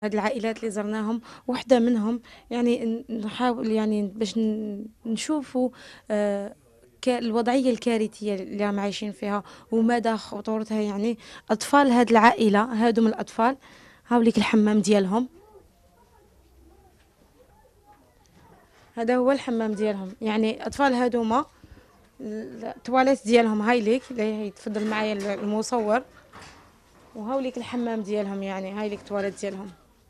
هاد العائلات اللي زرناهم وحدة منهم يعني نحاول يعني باش نشوفوا آه، الوضعية الكارثية اللي راهم عايشين فيها ومدى خطورتها. يعني أطفال هاد العائلة هادو من الأطفال، هاوليك الحمام ديالهم، هذا هو الحمام ديالهم. يعني أطفال هادوما التواليت ديالهم هاي ليك، هي تفضل معايا المصور، وهاوليك الحمام ديالهم. يعني هاي ليك تواليت ديالهم.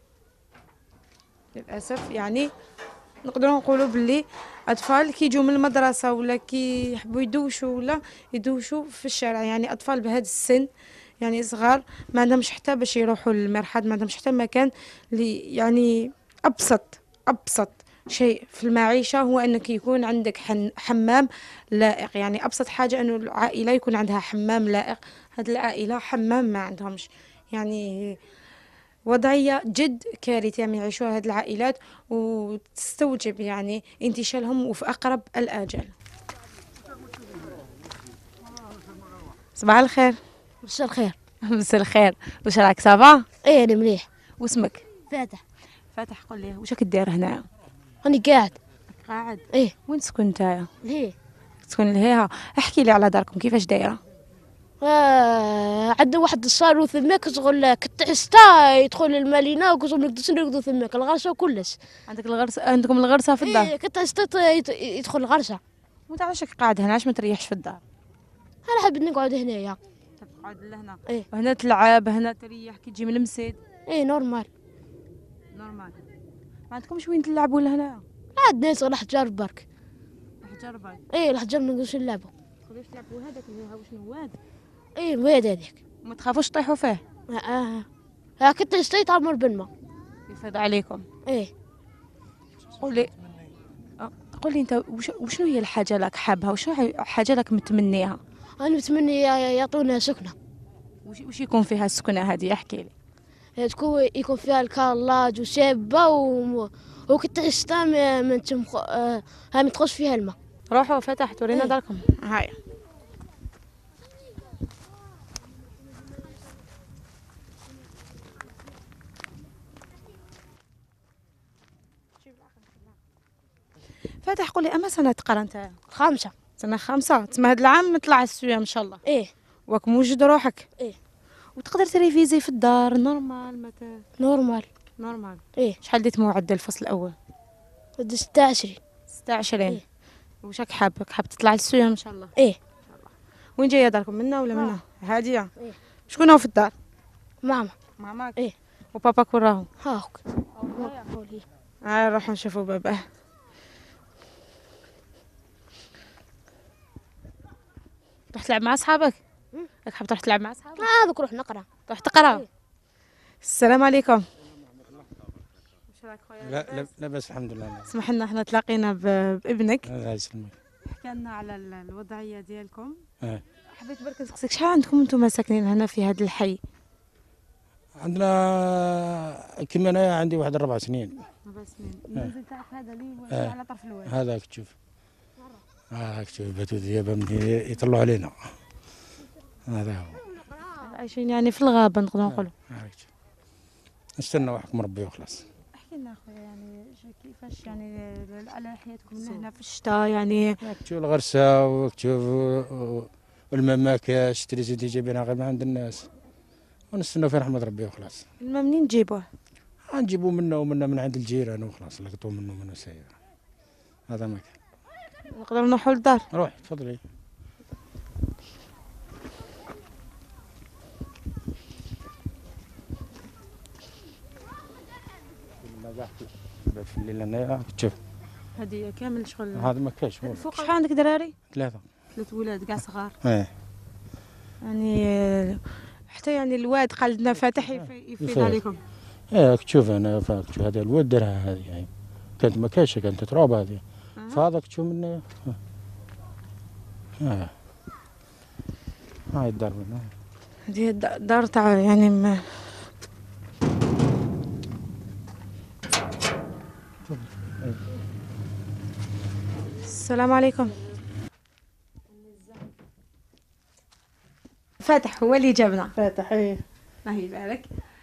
للأسف يعني نقدروا نقولوا باللي اطفال كيجوا من المدرسه ولا كيحبوا يدوشوا ولا يدوشوا في الشارع. يعني اطفال بهذا السن يعني صغار ما عندهمش حتى باش يروحوا للمرحاض، ما عندهمش حتى مكان اللي يعني ابسط شيء في المعيشه هو انك يكون عندك حمام لائق. يعني ابسط حاجه انه العائله يكون عندها حمام لائق. هذه العائله حمام ما عندهمش. يعني وضعية جد كارثية من يعيشوها هذه العائلات، وتستوجب يعني انتشالهم وفي أقرب الآجال. صباح الخير. مساء الخير. مساء الخير، واش راك صافا؟ ايه انا مليح. واسمك؟ فاتح. فاتح، قول لي واش راك داير هنا؟ راني قاعد. قاعد. ايه. وين تسكن نتايا؟ ليه؟ تسكن لهيها؟ احكي لي على داركم كيفاش دايره. عندنا واحد الصالو ثماك شغل كتحستا يدخل المالينا وكشغل نقدرش نرقدو ثماك الغرسه وكلش. عندك الغرس، عندكم الغرسه في الدار؟ ايه كتحستا يدخل الغرسه. وانت علاش قاعد هنا؟ علاش ما تريحش في الدار؟ انا حبيت نقعد هنايا. تقعد لهنا؟ ايه. هنا تلعب، هنا تريح كي تجي من المسيد. ايه نورمال. نورمال. ما عندكمش وين تلعبوا لهنا؟ عاد ناس راح تجرب برك. حجر برك. ايه راح تجرب نقدرش نلعبو. تقدروش تلعبوا هذاك اللي هو شنو واد؟ ايه الواد هذيك. وما تخافوش تطيحوا فيه؟ كنت اشتريت عمر بالما. يفرض عليكم. ايه. قولي. قولي انت وشنو هي الحاجه لك حابها وشنو حاجه لك متمنيها؟ انا متمني يعطونا سكنه. وش يكون فيها السكنه هذه؟ احكي لي. تكون يكون فيها الكالاج وشابة وكنت تحسها من تمخ... هاي من تخش فيها الماء. روحوا فتحت ورينا إيه. داركم. هاي فتح. قولي اما سنه تقرا انت؟ 5. سنه 5. تسمى هذا العام نطلع السويه ان شاء الله. ايه. وراك موجد روحك. ايه. وتقدر تريفيزي في الدار نورمال متى؟ نورمال. نورمال. ايه. شحال ديت معدل الفصل الاول؟ 26. 26. إيه. وش راك حاب تطلع للسويه ان شاء الله؟ ايه. وين جايه داركم، منا ولا منا؟ هاديه. إيه. شكون هو في الدار؟ ماما. ماماك. ايه. وباباك وين راهو؟ هاك. نروحوا نشوفوا باباه. تروح تلعب مع اصحابك؟ راك حاب تروح تلعب مع اصحابك؟ هذاك روح نقرا. تروح تقرا. إيه. السلام عليكم. واش راك خويا؟ لا لا بس الحمد لله. اسمح لنا، احنا تلاقينا بابنك. الله يسلمك. حكى لنا على الوضعيه ديالكم. اه. حبيت برك نسقسيك شحال عندكم انتم ساكنين هنا في هذا الحي؟ عندنا كما انا عندي واحد 4 سنين. 4 سنين. المنزل تاعك هذا اللي هو على طرف الواد. هذاك تشوف. تشوف باتوا ديابه من يطلعوا علينا. هذا هو. عايشين يعني في الغابه نقدروا نقولوا. نستنى واحد مربي وخلاص. احكي لنا اخويا يعني كيفاش يعني على حياتكم من هنا في الشتاء يعني. تشوف الغرسه وتشوف والماء ما كاش تريزيدي جايبينها غير من عند الناس ونستناو في رحمه ربي وخلاص. الماء منين تجيبوه؟ نجيبوه منا ومنا من عند الجيران وخلاص لقطوه منه ساير. هذا ما كان. نقدروا نروحوا للدار؟ روح تفضلي. في الليل هنايا تشوف. هذه كامل شغل. هذا ما كاش. شحال عندك دراري؟ 3. 3 ولاد كاع صغار. ايه. يعني حتى يعني الواد قال لنا فاتح يفيد عليكم. ايه تشوف انا تشوف هذا الواد درها هذه يعني كانت ما كاش كانت تراب هذه. فهذاك تشوف من هاي الدار من هذه الدار تاع يعني ما. السلام عليكم. فاتح هو اللي جابنا. فاتح. ايه. ما هي بالك.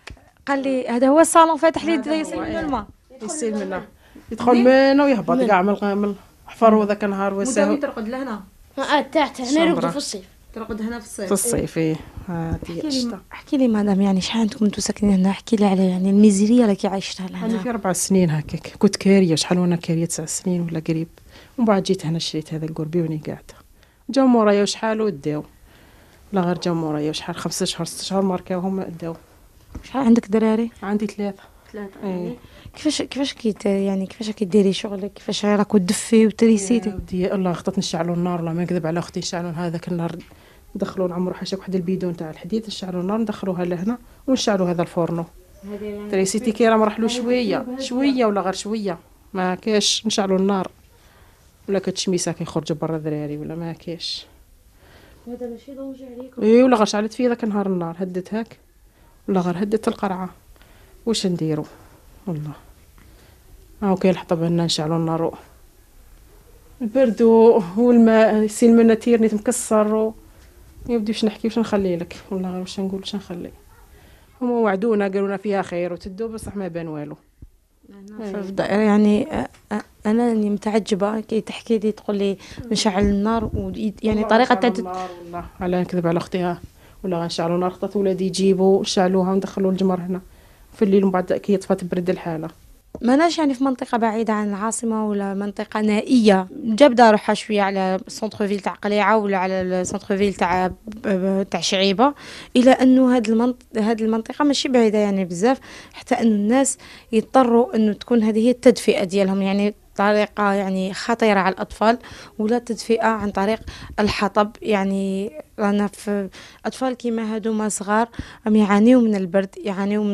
قال لي هذا هو الصالون فاتح لي يسيل من الماء. يسيل منه، يدخل منه ويهبط كاع من الحفر وذاك النهار ويساوي. ترقد لهنا تحت هنا يرقدوا في الصيف. ترقد هنا في الصيف. في الصيف ايه. هادي الشتا. احكي لي مدام، يعني شحال عندكم انتم ساكنين هنا؟ احكي لي على يعني الميزيريه اللي عايشتها انا لهنا. في 4 سنين هكاك، كنت كاريه شحال وانا كاريه 9 سنين ولا قريب، ومن بعد جيت هنا شريت هذا القربي وني قاعده. جاو مورايا وشحال وداو، لا غير جاو مورايا وشحال 5 شهور 6 شهور ماركاوهم داو. شحال عندك دراري؟ عندي 3. يعني كيفاش يعني كيفاش كديري شغلك؟ كيفاش راكو تدفي وتريسيتي؟ ودي الله خطات نشعلوا النار، والله ما نكذب على اختي، نشعلوا هذاك النار، ندخلوا نعمروا حاشاك واحد البيدون تاع الحديد، نشعلوا النار ندخلوها لهنا ونشعلوا هذا الفورنو. تريسيتي كي راه مرحلو شويه ولا غير شويه، ما كاش نشعلوا النار ولا كتشميسه كيخرجوا برا الدراري ولا ما كاش. هذا ماشي دونجي عليكم. اي ولا غير شعلت في ذاك النهار النار هدت هاك ولا غير هدت القرعه، واش نديرو والله. هاو كاين الحطب هنا نشعلوا النار، البرد والماء يسيل منا تيرنيت مكسر يبدي واش نحكي واش نخلي لك والله غير واش نقول واش نخلي. هما وعدونا قالوا لنا فيها خير وتدو بصح ما بان والو. في الدائرة يعني انا راني متعجبه كي تحكي لي تقول لي نشعل النار يعني طريقه تاع والله على نكذب على اختها ولا غنشعلوا نار. خطات ولادي يجيبوا نشعلوها وندخلوا الجمر هنا في الليل، ومن بعد كي يطفى تبرد الحاله. ماناش يعني في منطقة بعيدة عن العاصمة ولا منطقة نائية، جابدة روحها شوية على سونتر فيل تاع قليعة ولا على السونتر فيل تاع شعيبة، إلى أنه هاد المنطقة ماشي بعيدة يعني بزاف، حتى أن الناس يضطروا أنه تكون هذه هي التدفئة ديالهم، يعني طريقة يعني خطيرة على الأطفال، ولا تدفئة عن طريق الحطب. يعني رانا في أطفال كيما هادوما صغار راهم يعانيو من البرد، يعانيو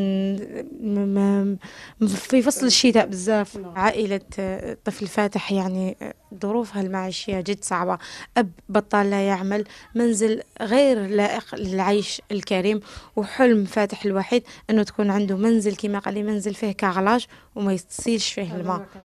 في فصل الشتاء بزاف. عائلة طفل فاتح يعني ظروفها المعيشية جد صعبة، أب بطال لا يعمل، منزل غير لائق للعيش الكريم، وحلم فاتح الوحيد أنه تكون عنده منزل كما قال لي منزل فيه كاغلاج وما يتصيلش فيه الماء.